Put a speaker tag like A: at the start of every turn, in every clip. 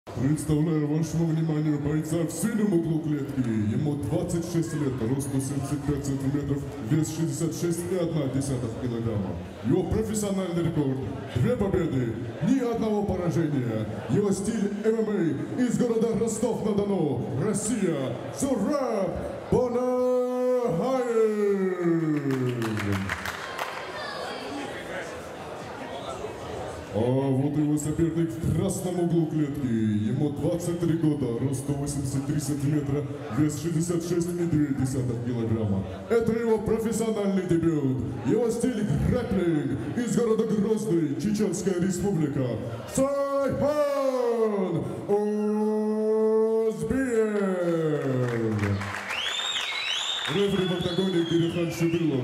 A: Представляю вашему вниманию бойца в синем углу клетки. Ему 26 лет, рост 175 сантиметров, вес 66,1 килограмма. Его профессиональный рекорд – 2 победы, ни одного поражения. Его стиль ММА из города Ростов-на-Дону, Россия, Зураб Бонахаев. А вот его соперник в красном углу клетки. Ему 23 года, рост 183 сантиметра, вес 66,2 килограмма. Это его профессиональный дебют. Его стиль грэпплинг из города Грозный, Чеченская республика. Сайхан Узбиев. Рефери в октагоне Кирихан Шубилов.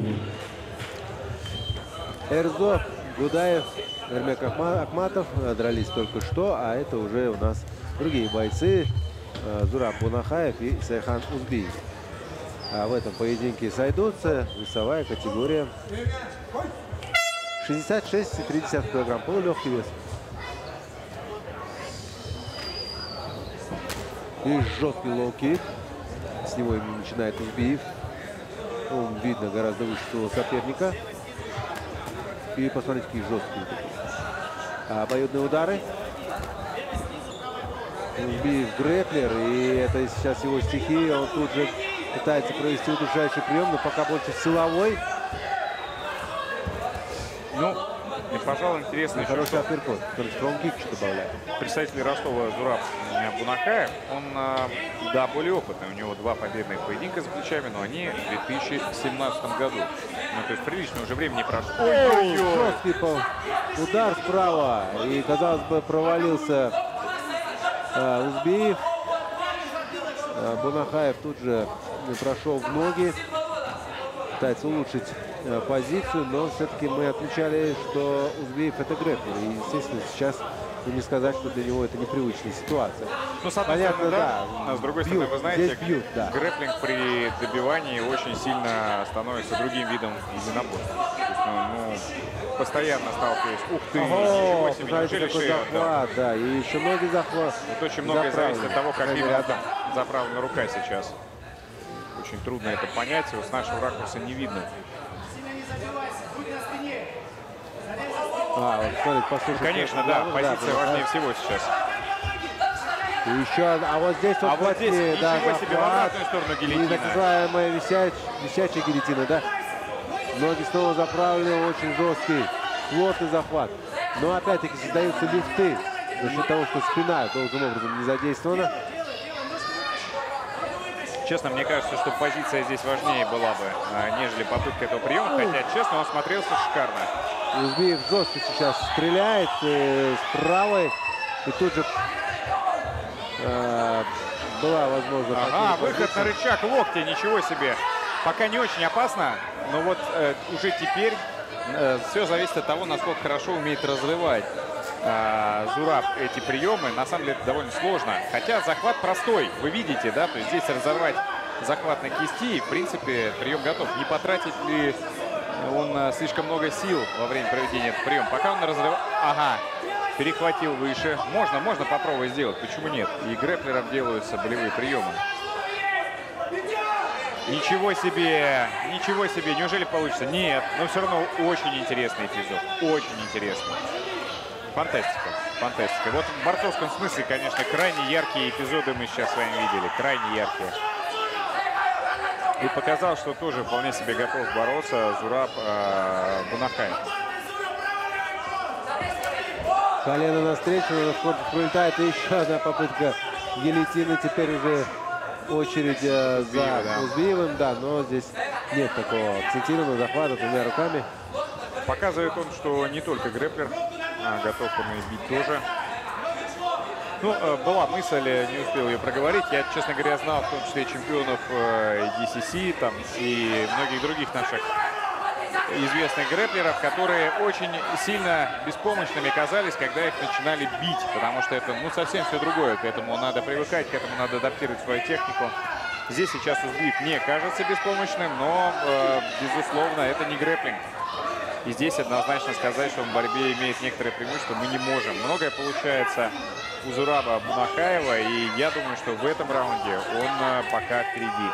B: Эрзо, Гудаев, Эрмек Ахматов дрались только что, а это уже у нас другие бойцы. Зураб Бонахаев и Сайхан Узбиев. А в этом поединке сойдутся весовая категория 66,3 килограмм, полулегкий вес. И жесткий лоу-кик. С него именно начинает Узбиев. Он, видно, гораздо выше своего соперника. И посмотрите, какие жесткие такие. Обоюдные удары. Узбиев грэпплер, и это сейчас его стихия. Он тут же пытается провести удушающий прием, но пока больше силовой.
C: Ну, и, пожалуй, интересно еще,
B: хороший апперкот, который стронгкик еще добавляет.
C: Представитель Ростова Зураб Бонахаев, он, да, более опытный. У него 2 победных поединка за плечами, но они в 2017 году. Ну, то есть прилично уже времени прошло.
B: Жесткий удар справа. И, казалось бы, провалился Узбиев. Бонахаев тут же прошел в ноги. Пытается улучшить позицию, но все-таки мы отмечали, что Узбиев это грэпплер. И, естественно, сейчас не сказать, что для него это непривычная ситуация.
C: Ну, с одной стороны, да. А с другой стороны, вы знаете,
B: бьют, да.
C: Грэпплинг при добивании очень сильно становится другим видом единоборства. То есть, ну, постоянно сталкиваюсь. Ух ты, ничего себе, неужели
B: такой
C: шея,
B: захват, да, и еще ноги захват.
C: Вот очень многое зависит от того, как именно заправлена рука сейчас. Очень трудно это понять, его с нашего ракурса не видно.
B: Вот, смотрите, послушайте.
C: Конечно, да, позиция важнее всего сейчас.
B: И еще, а вот здесь вот,
C: вот здесь ничего себе, в обратную сторону гильотина.
B: И так называемая висячая гильотина, да? Ноги снова заправлены, очень жесткий, плотный захват. Но опять-таки создаются лифты за счет того, что спина должным образом не задействована.
C: Честно, мне кажется, что позиция здесь важнее была бы, нежели попытка этого приема. Хотя, честно, он смотрелся шикарно.
B: Узбиев жестко сейчас стреляет с правой. И тут же была возможность...
C: Выход на рычаг локтя, ничего себе. Пока не очень опасно, но вот уже теперь все зависит от того, насколько хорошо умеет разрывать Зураб эти приемы. На самом деле это довольно сложно. Хотя захват простой, вы видите, да? То есть здесь разорвать захват на кисти, в принципе, прием готов. Не потратит ли он слишком много сил во время проведения этого приема? Пока он разрывает... Перехватил выше. Можно попробовать сделать. Почему нет? И грэпплерам делаются болевые приемы. Ничего себе! Ничего себе! Неужели получится? Нет. Но все равно очень интересный эпизод. Очень интересный. Фантастика. Фантастика. Вот в борцовском смысле, конечно, крайне яркие эпизоды мы сейчас с вами видели. Крайне яркие. И показал, что тоже вполне себе готов бороться Зураб Бонахаев.
B: Колено навстречу, на скорость пролетает. И еще одна попытка гильотины. Теперь уже очередь за Узбиевым. Да, но здесь нет такого акцентированного захвата двумя руками.
C: Показывает он, что не только грэпплер, готов он и бить тоже. Ну, была мысль, не успел ее проговорить. Я, честно говоря, знал в том числе чемпионов DCC там, и многих других наших известных грэпплеров, которые очень сильно беспомощными казались, когда их начинали бить, потому что это совсем все другое. К этому надо привыкать, к этому надо адаптировать свою технику. Здесь сейчас Узбиев не кажется беспомощным, но, безусловно, это не грэпплинг. И здесь однозначно сказать, что он в борьбе имеет некоторое преимущество, мы не можем. Многое получается у Зураба Абунахаева, и я думаю, что в этом раунде он пока впереди.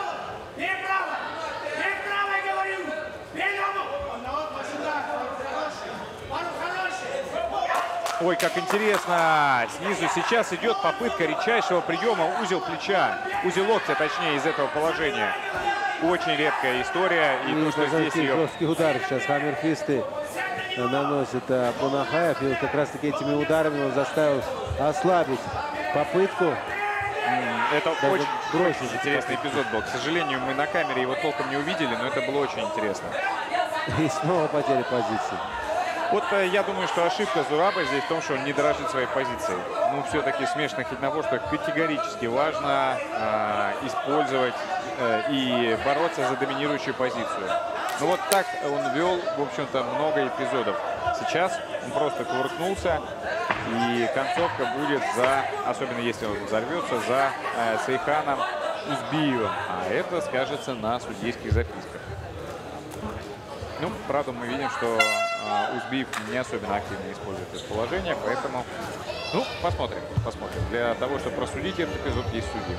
C: Ой, как интересно. Снизу сейчас идет попытка редчайшего приема. Узел плеча, узел локтя, точнее, из этого положения. Очень редкая история. И то, что здесь ее...
B: жесткий удар сейчас хаммерфисты наносит Абунахаев. И вот как раз таки этими ударами он заставил ослабить попытку.
C: Это очень интересный эпизод был. К сожалению, мы на камере его толком не увидели, но это было очень интересно.
B: И снова потеря позиции.
C: Вот я думаю, что ошибка Зураба здесь в том, что он не дорожит своей позицией. Ну, все-таки смешанных единоборствах категорически важно использовать и бороться за доминирующую позицию. Ну, вот так он вел, в общем-то, много эпизодов. Сейчас он просто кувыркнулся, и концовка будет за, особенно если он взорвется, за Сейханом Узбиевым. А это скажется на судейских записках. Ну, правда, мы видим, что Узбиев не особенно активно использует это положение, поэтому, ну, посмотрим. Для того, чтобы просудить этот эпизод, есть судьи.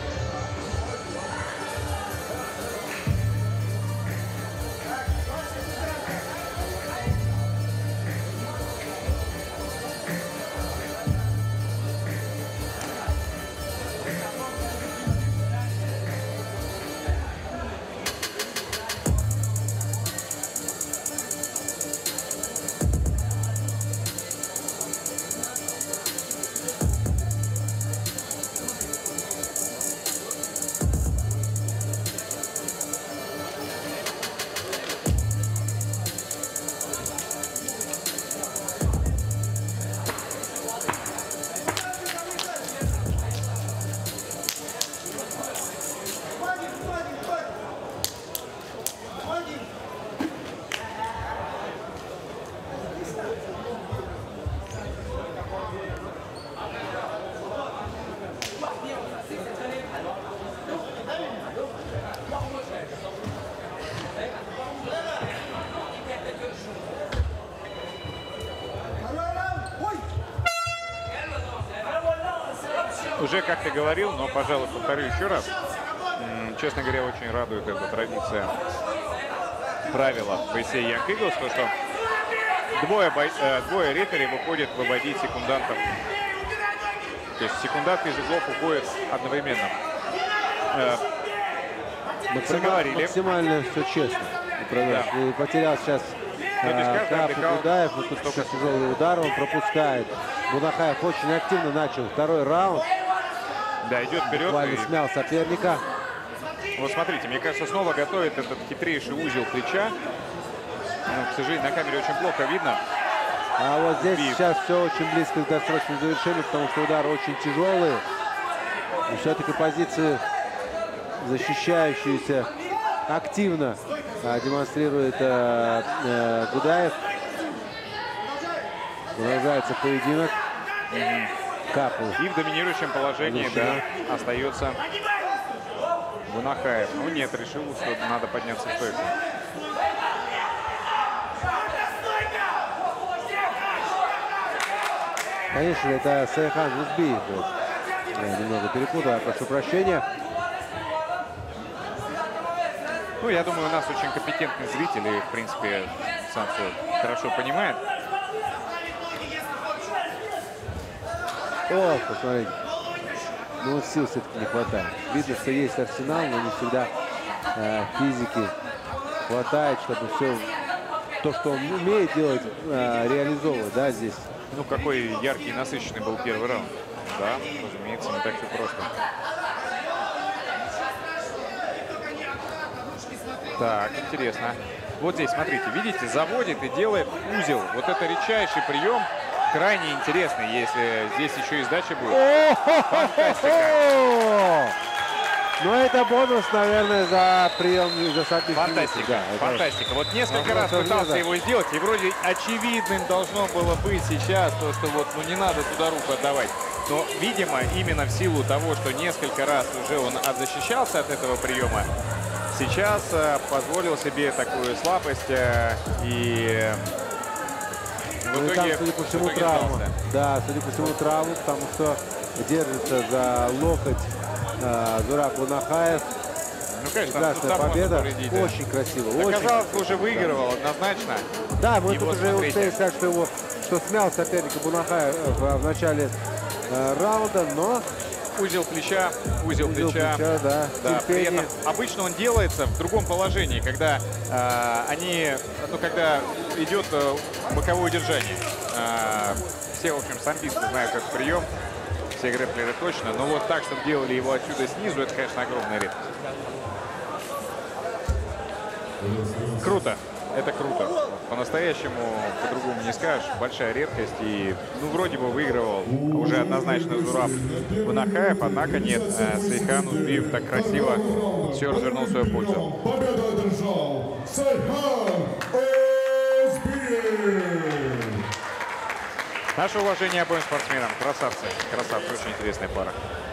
C: Уже как-то говорил, но, пожалуй, повторю еще раз. Честно говоря, очень радует эта традиция правила в бойце Young Eagles, то, что двое рефери выходят выводить секундантов. То есть секунданты из углов уходят одновременно.
B: Максимально все честно. Да. И потерял сейчас Будаев. Вот тут сейчас тяжелый удар, он пропускает. Абунахаев очень активно начал второй раунд.
C: Да, идет вперед.
B: Буквально смял соперника.
C: Вот смотрите, мне кажется, снова готовит этот хитрейший узел плеча. Но, к сожалению, на камере очень плохо видно.
B: А вот здесь сейчас все очень близко к досрочному завершению, потому что удар очень тяжелый. И все-таки позиции защищающиеся активно демонстрирует Будаев. Продолжается поединок. Капу.
C: И в доминирующем положении, да, остается Абунахаев. Ну нет, решил, что надо подняться в стойку.
B: Конечно, это Сейхан Узбиев. Я немного перепутал, прошу прощения.
C: Ну, я думаю, у нас очень компетентный зритель, и, в принципе, сам все хорошо понимает.
B: О, посмотрите. Ну, сил все-таки не хватает. Видно, что есть арсенал, но не всегда физики хватает, чтобы все то, что он умеет делать, реализовывать, да, здесь.
C: Ну, какой яркий и насыщенный был первый раунд. Да, разумеется, не так все просто. Так, интересно. Вот здесь, смотрите, видите, заводит и делает узел. Вот это редчайший прием. Крайне интересный, если здесь еще и сдача будет. Фантастика.
B: Ну, это бонус, наверное, за прием, за соответствие.
C: Фантастика, да, фантастика. Вот несколько раз пытался его сделать, и вроде очевидным должно было быть сейчас, то, что вот, ну, не надо туда руку отдавать. Но, видимо, именно в силу того, что несколько раз уже он отзащищался от этого приема, сейчас позволил себе такую слабость и в
B: Ну и
C: итоге,
B: там, судя по всему,
C: в итоге
B: травма.
C: сдался.
B: Да, судя по всему, травма, потому что держится за локоть Зураб Бунахаев.
C: Ну, конечно,
B: Прекрасная
C: сустав можно
B: победа.
C: повредить, да.
B: Очень красиво.
C: Да,
B: Очень
C: казалось бы,
B: красиво.
C: уже выигрывал однозначно.
B: Да, мы
C: И
B: тут
C: вот
B: уже
C: смотрите.
B: успели сказать, что смял соперника Бунахаев в начале раунда, но
C: Узел плеча, узел плеча.
B: да,
C: Да, при
B: терпение.
C: этом обычно он делается в другом положении, когда когда идет боковое удержание. Все, в общем, самбисты знают, как прием, все грэпплеры точно, но вот так, чтобы делали его отсюда снизу, это, конечно, огромная редкость. Круто, это круто. По-настоящему, по-другому не скажешь, большая редкость. И, ну, вроде бы выигрывал уже однозначно Зураб Бунахаев, однако нет, Сейхан Узбиев так красиво все развернул в свою пользу.
A: Победу одержал Сейхан Узбиев.
C: Наше уважение обоим спортсменам. Красавцы. Красавцы. Очень интересная пара.